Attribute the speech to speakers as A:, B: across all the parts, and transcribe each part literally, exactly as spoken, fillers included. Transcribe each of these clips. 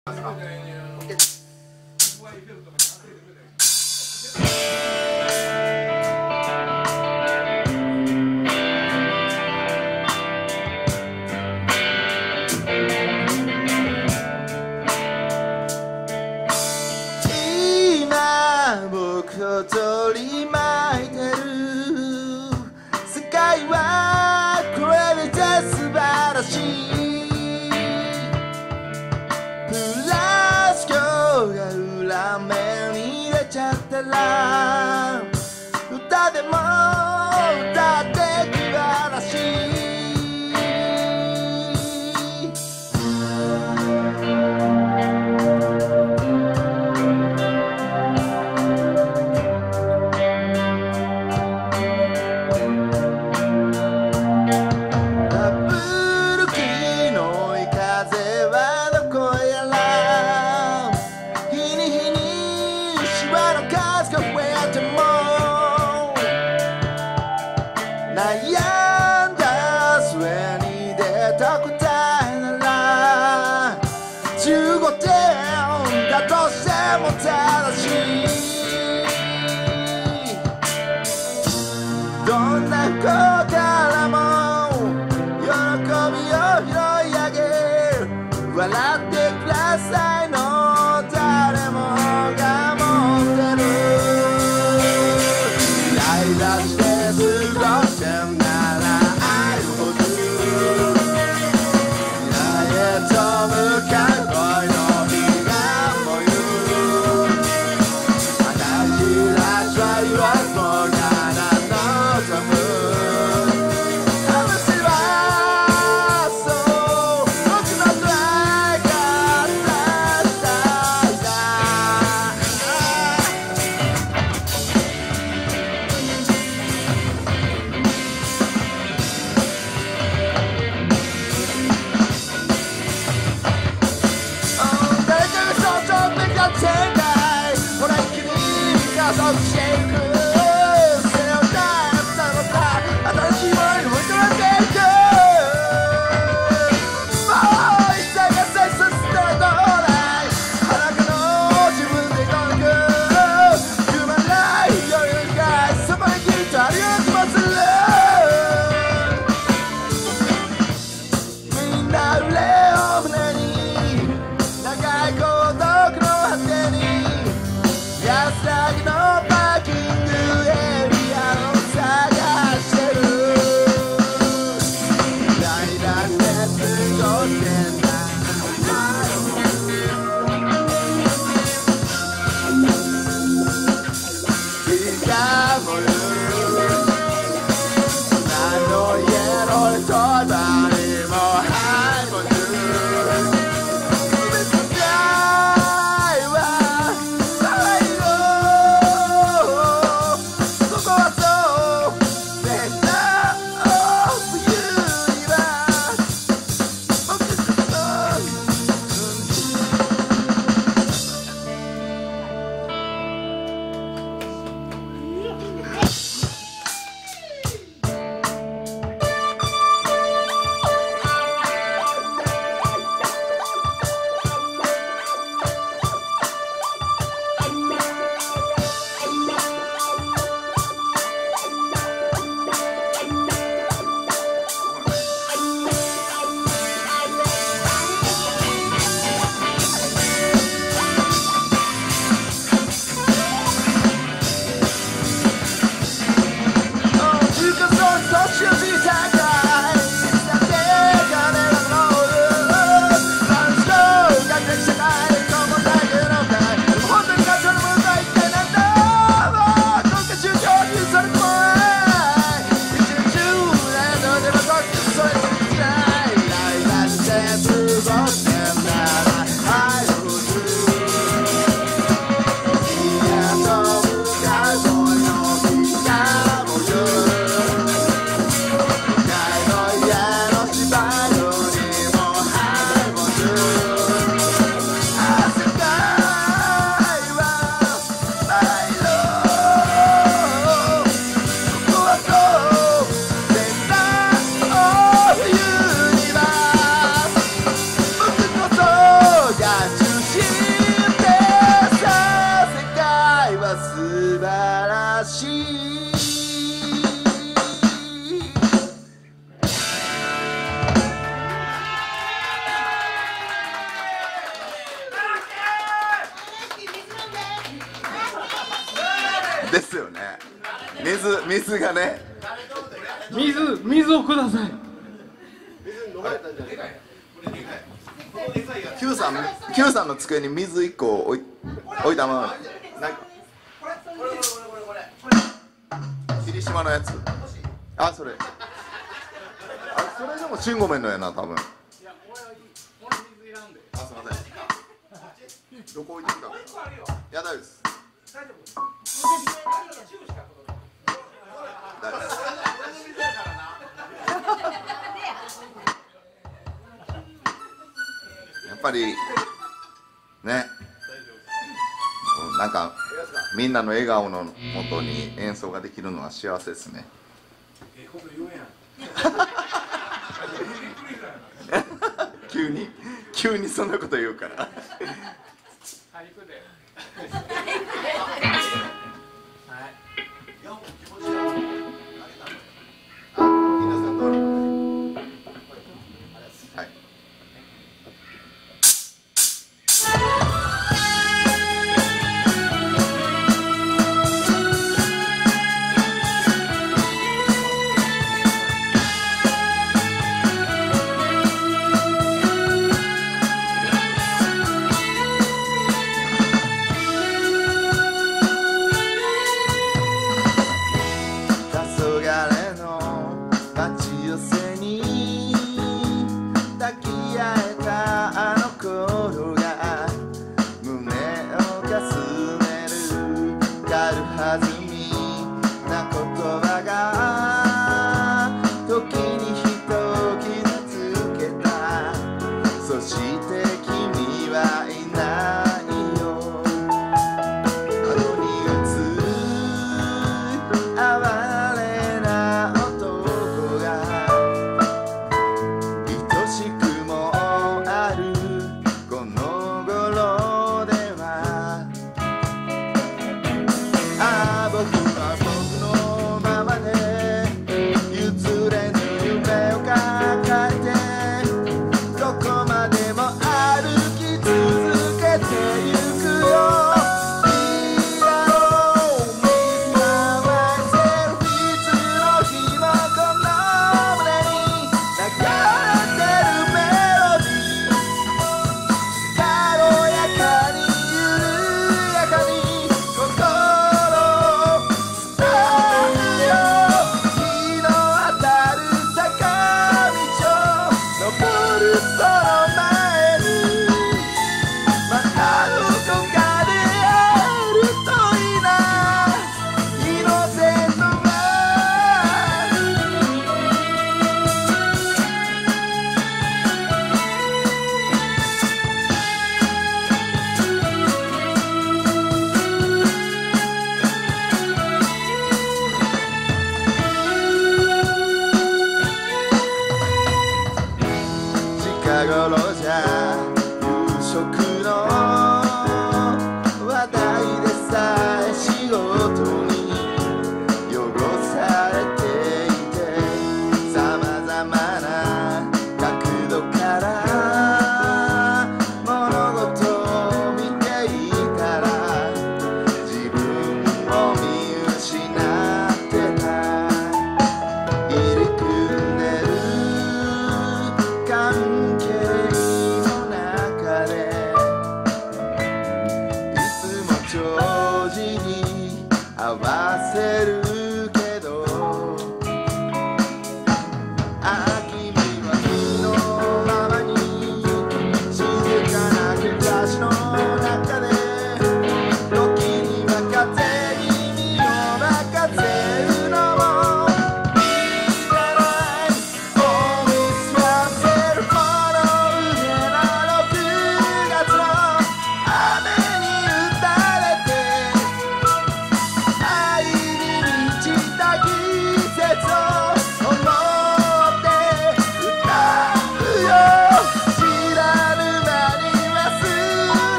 A: 今僕を取り巻いてる世界はこれで素晴らしい。プラス今日が裏目に出ちゃったら歌でも歌って気晴らしい。悩んだ末に出た答えならじゅうごてんだとしても正しい。どんな子からも喜びを拾い上げ笑ってくださいの誰もが持ってる。イライラして過ごしてんなら愛ほど未来へと向かう恋の日がもう私らしは言わずもがな望む話はそう僕の捉え方したってさ世界は素晴らしいですよね。水水がね
B: 水水をください。
A: Q さん Q さんの机に水一個置い置いたままなんか霧島のやつあそれあそれでも慎吾麺のやな多分。あすいませんどこ置いてきたのいや大丈夫です大丈夫ですやっぱりねなんかみんなの笑顔のもとに演奏ができるのは幸せですね。急に急にそんなこと言うから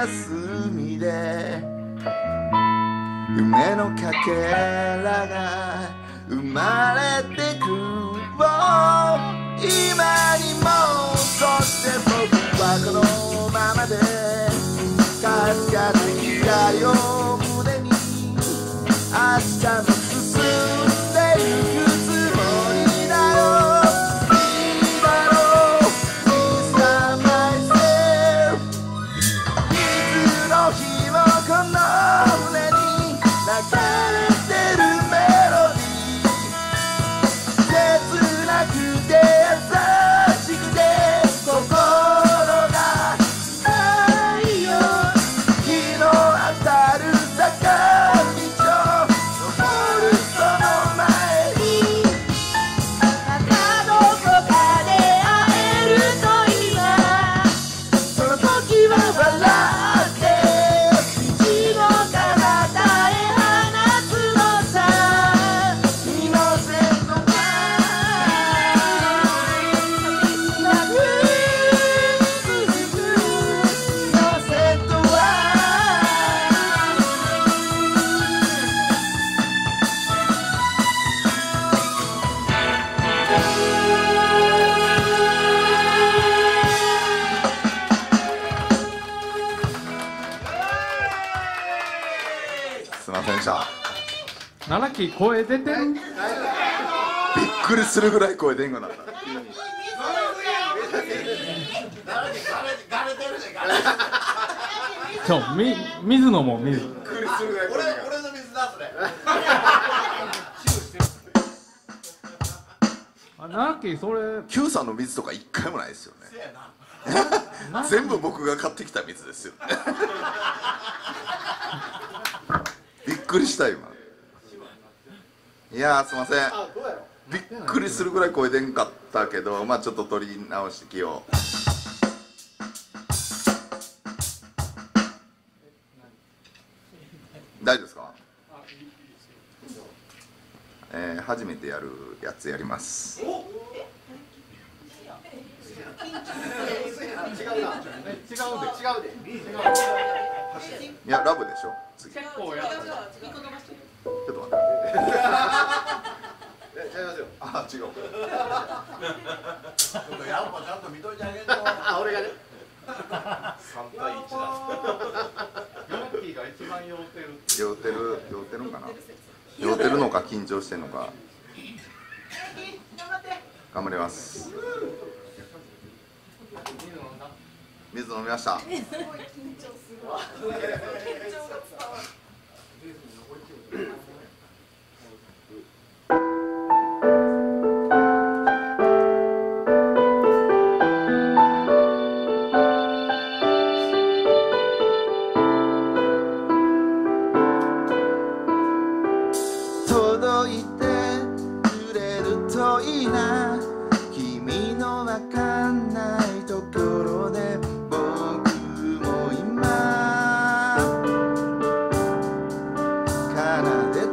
A: 片隅で夢のかけらが生まれてく今にもそして僕はこのままでかすかな光を胸に明日も進んでゆくつもりだよいいだろう Mister Myself いつの日もこの胸に流れてるメロディー切なくて優しくて心が太陽日の当たる坂道を登るその前にまたどこかで会えるといいなその時は笑って道の彼方へ放つのさイノセントななく続くイノセントはすいませんでした
B: 奈良木声出てる。
A: びっくりするぐらい声出んくなった
B: そう、み、水野も水。
A: びっくりするぐらい声出んかった
C: 俺の水だそれ。
B: あ、奈良木それ。
A: Q さんの水とか一回もないですよね全部僕が買ってきた水ですよびっくりした今いやーすいませんびっくりするぐらい声出んかったけどまあちょっと取り直してきよう大丈夫ですかえー、初めてやるやつやります
C: 違うな。違うで。違うで。
A: いやラブでしょ次ちょ
B: 結構やっ
A: っと待って
C: 違いますよ。
A: あ違う
C: やっぱちゃんと見といてあげんと。あ、俺がね。三対一だ。
B: 奈良木が一番酔ってる。
A: 酔ってる酔ってるんかな酔ってるのか緊張してんのか頑張ります水飲みました届いてくれるといいな君のわかんないところで僕も今奏で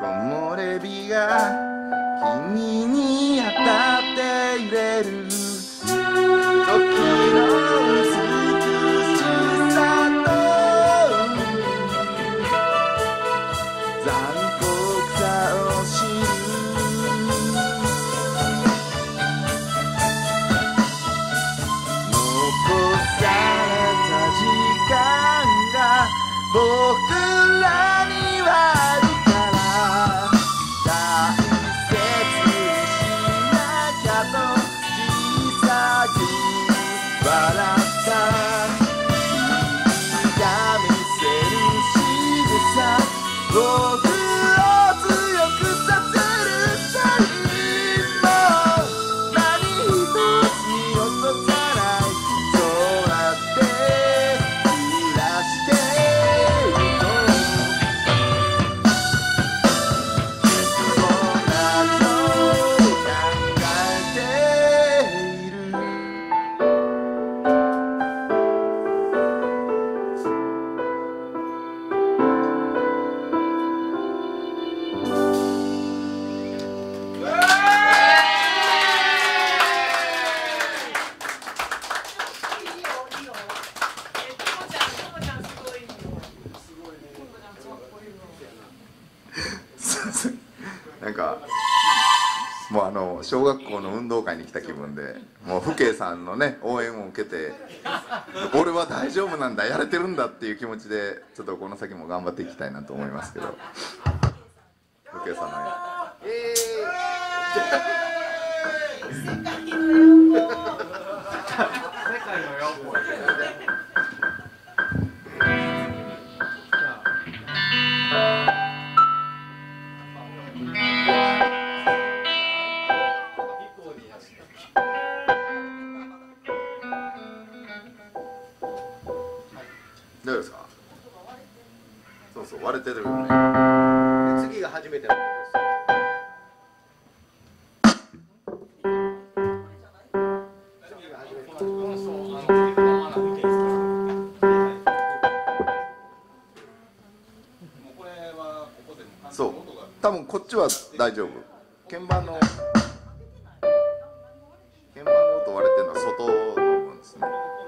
A: 漏れ日が君に当たって揺れる時の美しさと残酷さを知る残された時間が僕らにはあるから大切にしなきゃと小さく笑った君が見せる仕草僕を強くさせるサインも何一つ見落とさないそうやって暮らしているとそんなこと考えているなんかもうあの小学校の運動会に来た気分でもう父兄さんのね応援を受けて俺は大丈夫なんだやれてるんだっていう気持ちでちょっとこの先も頑張っていきたいなと思いますけど父兄さんの
B: 世界のよ
A: どうですかそうそう割れてるよね
C: 次が初めてのこと
A: そう多分こっちは大丈夫鍵盤の鍵盤の音割れてるのは外の部分ですね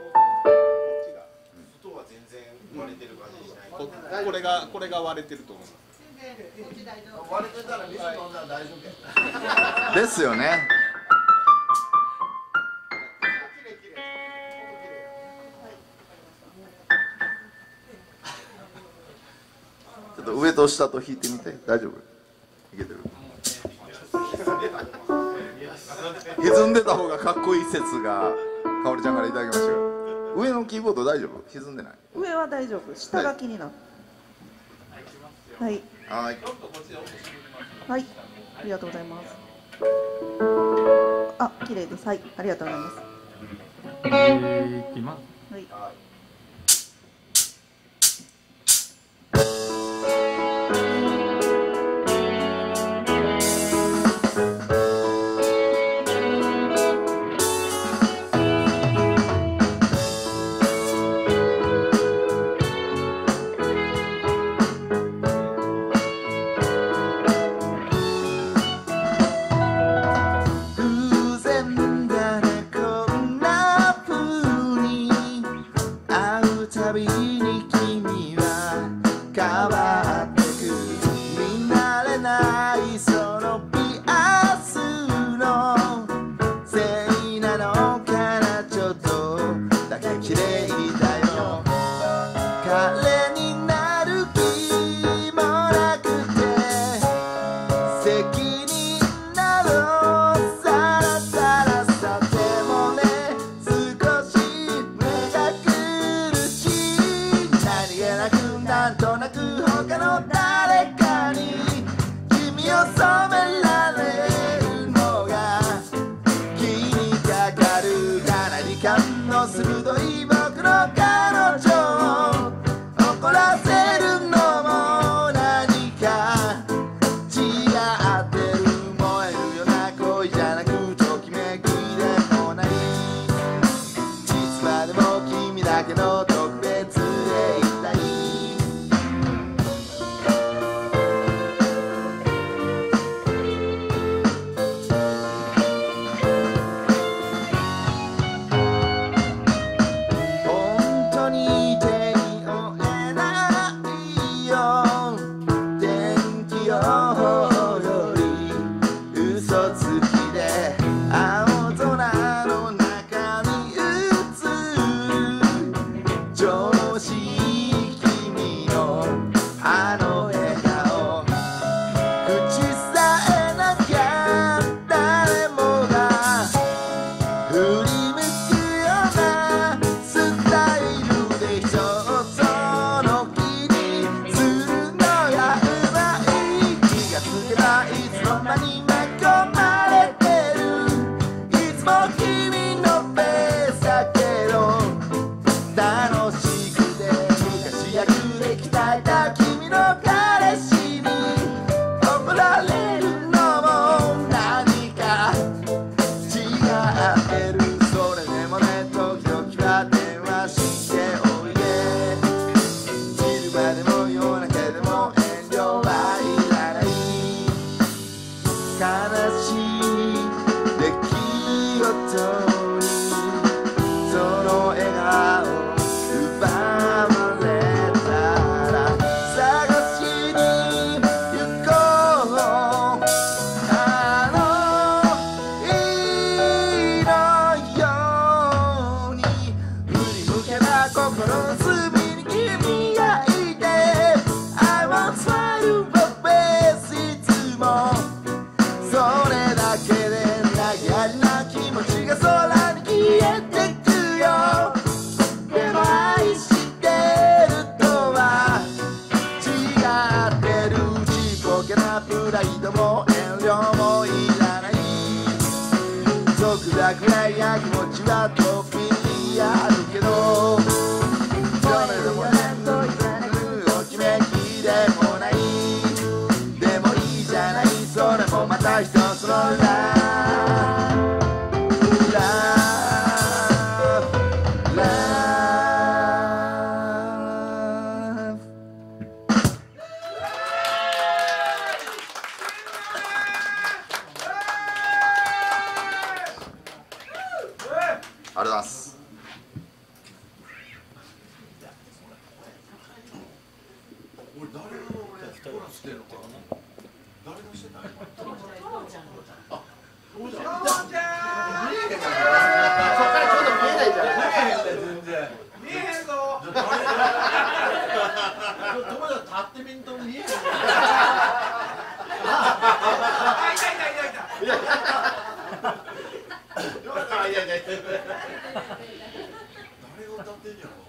C: 外は全然割れてる感じしない
D: ここれがこれが割れてると思います。
C: 割れてたら水飲んだら大丈夫や
A: ですよねちょっと上と下と弾いてみて大丈夫いけてる歪んでた方がかっこいい説がかおりちゃんからいただきましたよ上のキーボード大丈夫歪んでない
E: 上は大丈夫下が気になるはい
A: はい
E: はいありがとうございますあ綺麗ですはいありがとうございます
B: えー、いきます
E: はい
A: 偶然だねこんな風に会うたびに君は変わってく見慣れないそのピアスのせいなのかなちょっとだけ綺麗だよ彼になる気もなくて責任などさらさらさてもね少し目が苦しい何気なくなんとなく他の誰かに君より嘘つきで青空の中に映る調子いい君のあの笑顔口さえなきゃ誰もが振り向くようなスタイルで一つの気にするのがうまい気がつけばいつの間に巻き込まれてるいつも君のペースだけど楽しくて昔役で鍛えた君の彼氏に怒られるのも何か違ってるそれでもね時々は電話しておいで昼間でも夜明けでも遠慮はいらない悲しい出来事にその笑顔奪われたら探しに行こうあの日のように振り向けば心の隅に君がいて I want smile your face いつもそれだけで投げやりな気持ちが空に消えてくよでも愛してるとは違ってるちっぽけなプライドも遠慮もいらない続くらくらいや気持ちはとっぴにあるけどどれでもねと言われるお決めきでもないでもいいじゃないそれもまた一つのラブラブラブありがとうございます
C: 俺誰の俺コーラスしてんのかな誰のしてたのあ、おうちゃん見えへんからそっからちょうど見えないじゃん見えへんね全然見えへんぞ友達立ってみんと見えへんねあ、いたいたいたいたいやいやいやいや誰が歌ってんやろ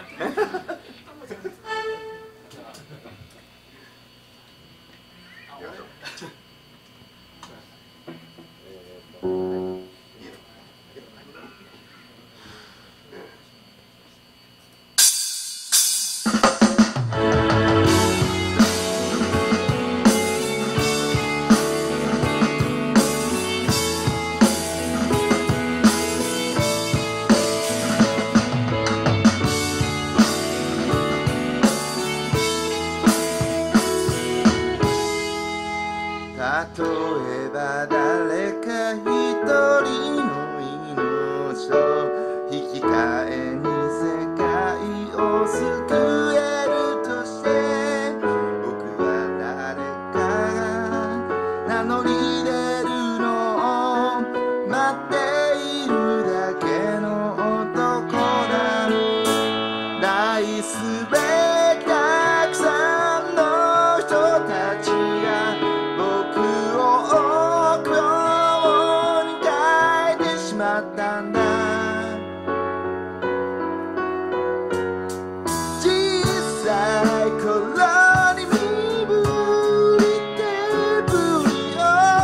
C: 例えば誰か一人の命と引き換えに世界を救えるとして僕は誰かが名乗り出るのを待っているだけの男だ大すべきたくさんの人たちが僕を臆病に変えてしまったんだ小さい頃に身振り手振りを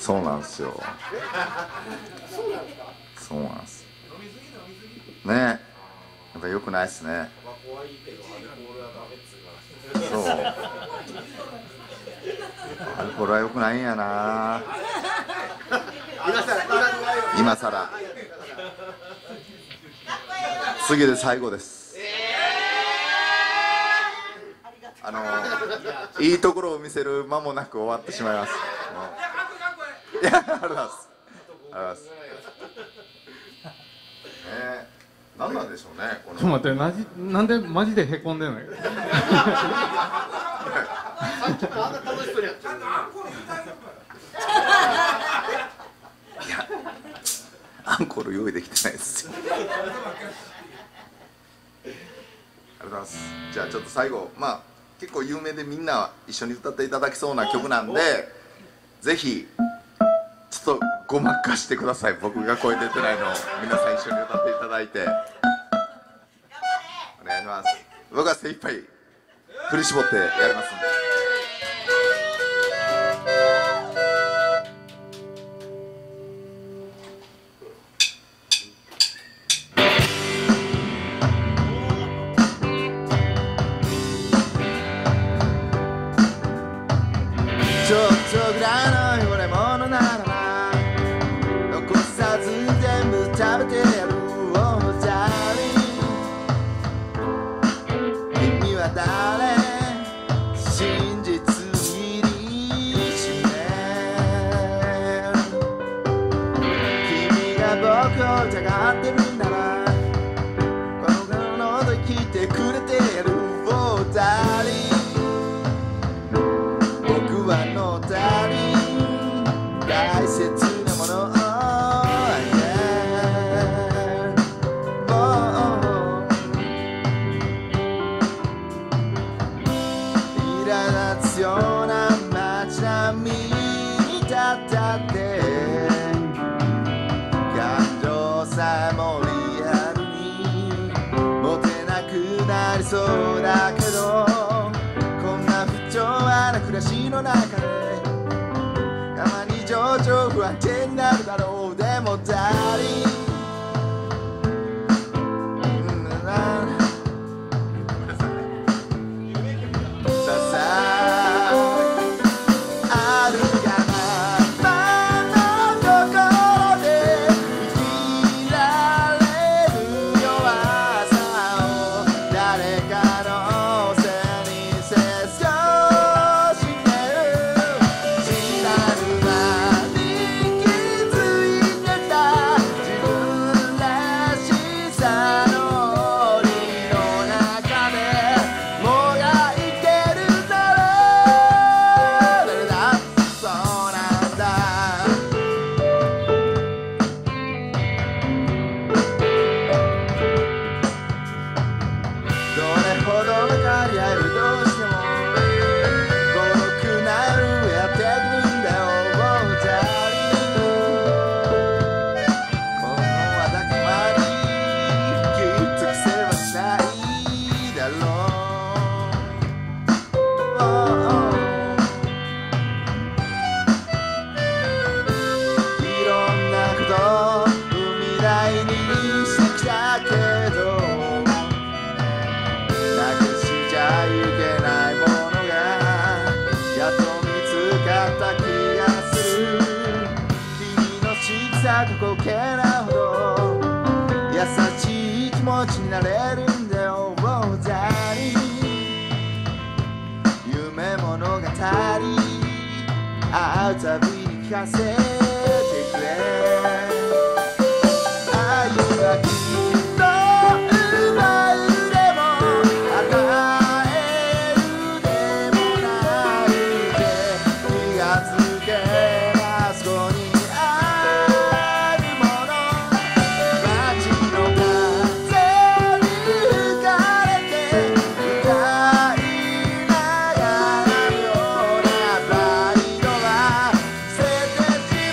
C: そうなんですよ。そうなんですね。やっぱ良くないですね。そうアルコールは良くないんやな。今さら次で最後です。あのいいところを見せる間もなく終わってしまいます。いや、ありがとうございます。ありがとうございます。ね、何なんでしょうね。この
B: ちょっと待って、なじなんでマジでへこんでんのよ。
C: アンコール用意できてないですよ。ありがとうございます。じゃあちょっと最後、まあ結構有名でみんな一緒に歌っていただきそうな曲なんで、ぜひちょっとごまかしてください。僕が声出てないのを皆さん一緒に歌っていただいてお願いします。僕は精一杯振り絞ってやりますんで。
A: ちょっとぐらいの汚れ物ならな、残さず全部食べてやるおじゃり。君は誰、真実握りしめ。君が僕を疑ってるんなら、この頃ので聞いてくれてやるおじゃり。僕はのたり大切なものをあげる。苛立つような街並みに立ったって感情さえもリアルに持てなくなりそうだけど、こんな不調和な暮らしの中でたまに情緒不安定になるだろう。でもダーリン、過去形なほど優しい気持ちになれるんだよボーダーに。夢物語会うたびに聞かせてくれ。愛はきっと奪うでも与えるでもないで気がつけばそこに「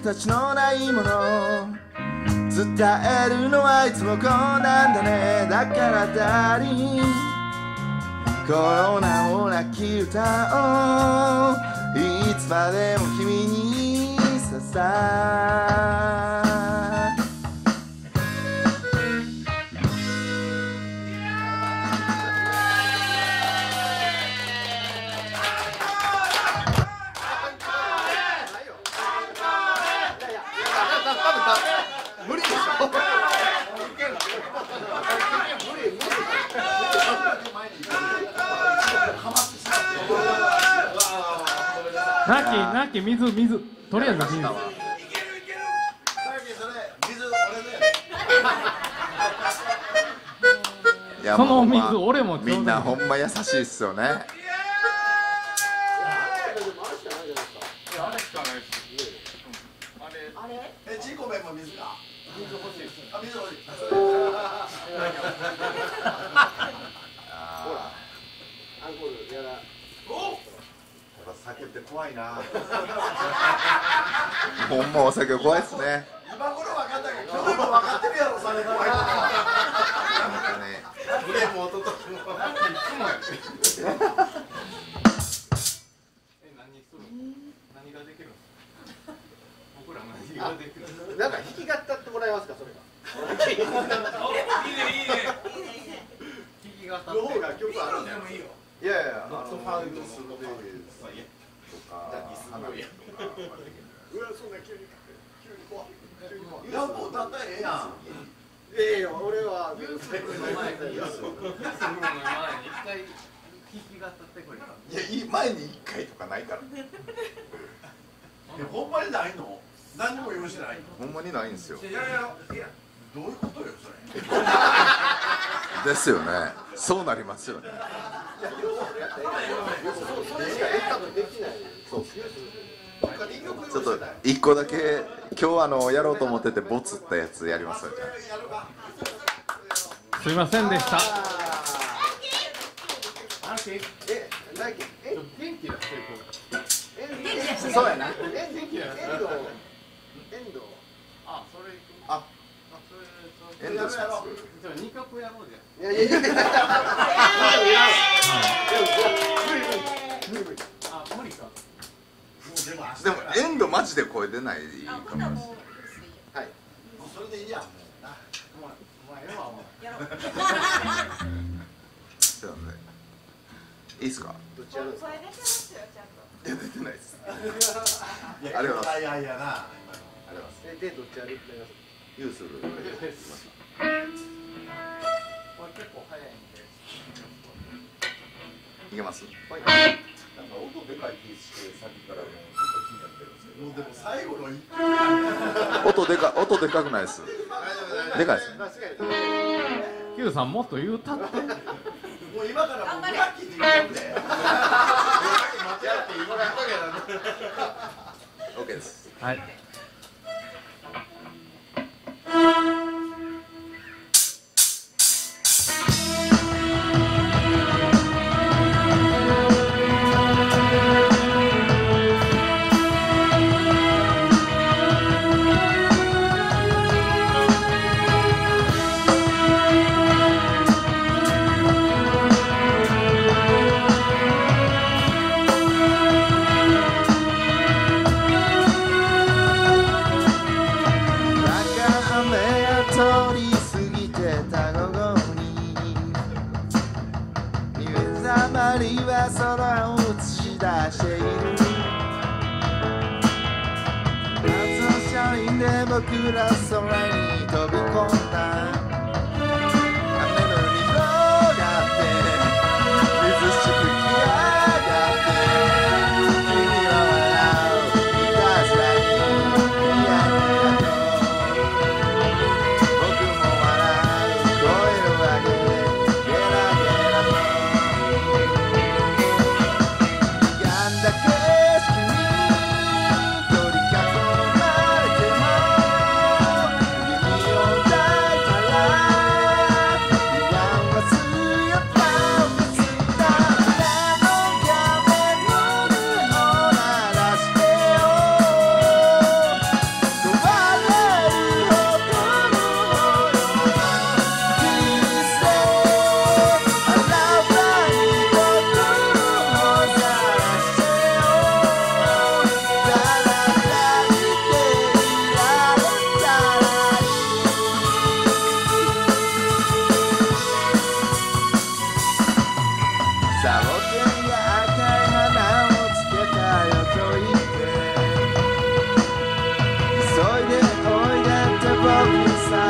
C: 形のないもの伝えるのはいつもこうなんだねだからダーリンコロナもなき歌をいつまでも君にささ
A: 無理でしょ
B: ナッキーナッキー水水とりあえず水
C: いや
B: その水
C: もうまあ
B: 俺もちょうだい
C: みんなほんま優しいっすよね
A: え、チーコメンも水か水欲しいあ、水欲しいアンコールやだお酒って怖いな
C: ほんまお酒怖いっすね
A: 今頃分かったけど去年も分かってるやろ酒怖いとか去年も一昨年もいつもやえ、何する何ができる僕ら何ができるなんか弾き語ってもらえますかそれがいいねいいね弾き語の方が曲あるんじゃないいやいや、ノットファウンドするとか、うわ、そんな急に急に怖い。いや、もう歌ったらええやん。ええよ、俺は。ユースの前に、ユースの前に一回弾き語ってくれた。いや、前に一回とかないから。え、ほんまにないの？何も用意してない。
C: ほんまにないんですよ
A: いやいや、いや、どういうことよ、それ。
C: ですよねそうなりますよねちょっと一個だけ今日あのやろうと思っててボツったやつやりますよ
B: すいませんでした
A: そうやな。
C: エンドします
A: 二曲やろうじゃん。いやいやいや。あ、無理か。
C: でもエンドマジで声出ないかもしれない。はい。もう
A: それでいいやん。もうな。もうお前ええわもう。
C: そうなんで。いいっすか？
E: どっちやるんですか？声出てますよちゃんと。
C: いや出てないです。
A: いや、ありがとうございます。いやいやな。ありがとうございます。え、でどっちやる？
C: ユースル。
A: これ結構早いんで。
C: いけます？
A: なんか音でかい気してさっきからもうずっと気になってるんですけど。もうでも最後の一
C: 音でか音でかくないです。でかいです。
B: Q さんもっと言うたって。
A: もう今からもうブラッキーって言うんで。間違って今から
C: オッケーです。
B: はい。
C: 僕ら空に飛び込んだ雨の海広がって水しぶき上がって君は笑ういたずらに嫌だと僕も笑う声を上げてゲラゲラと歪んだ景色に取り囲まれても君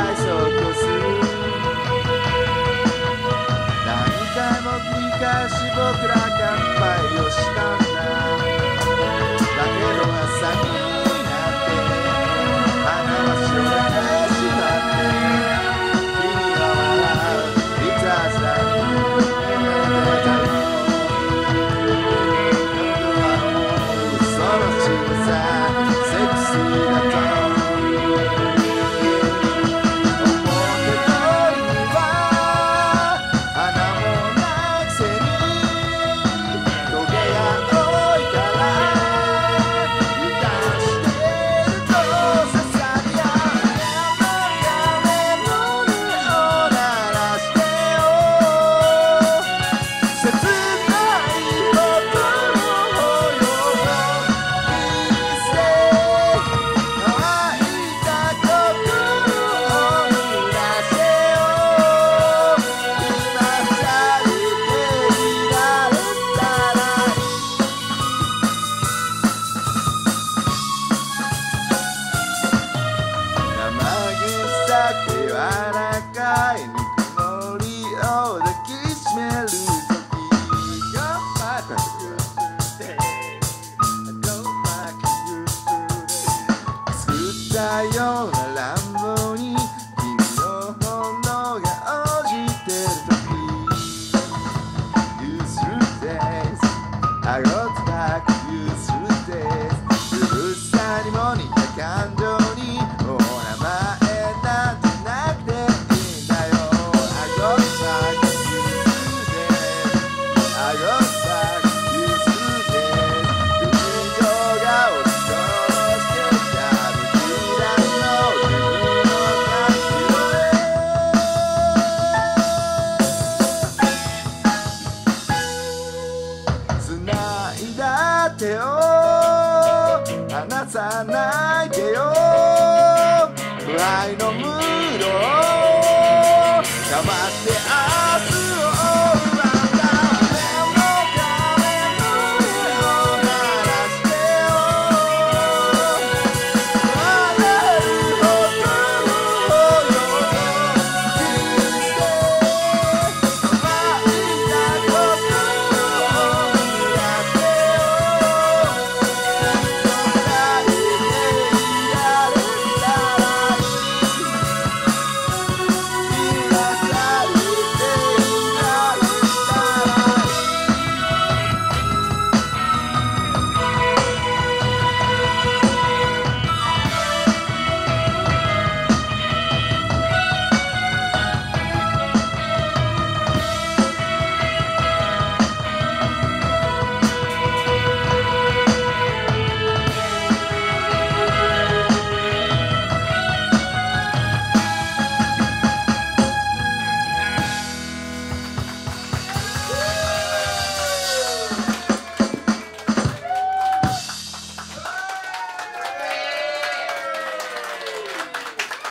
C: 快速する何回も繰り返し僕ら乾杯をしたんだだけど朝になって花はしおれてしまって君は笑ういたずらに眠れてたの今度はもうその仕草セクシーだと柔らかい